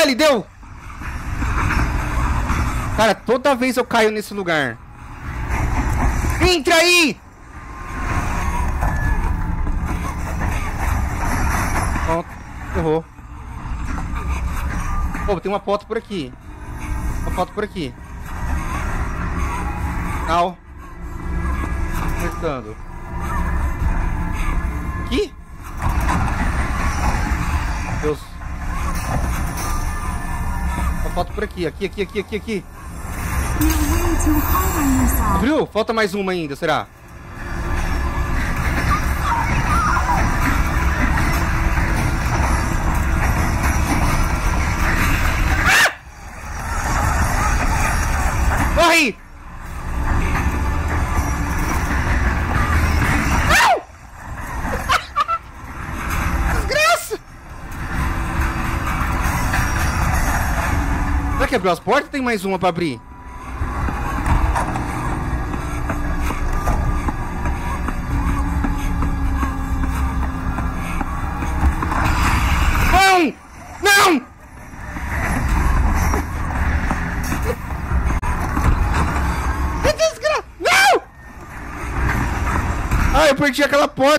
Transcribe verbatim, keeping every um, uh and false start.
ali, deu! Cara, toda vez eu caio nesse lugar. Entra aí! Pronto, errou. Pô, tem uma foto por aqui. Uma foto por aqui. Não. Acertando. Aqui? Deus. Uma foto por aqui. Aqui, aqui, aqui, aqui, aqui. Abriu? Falta mais uma ainda, será? Ah! Corre! Desgraça! Será que abriu as portas ou tem mais uma pra abrir? Não! Que desgraça! Não! Ah, eu perdi aquela porta.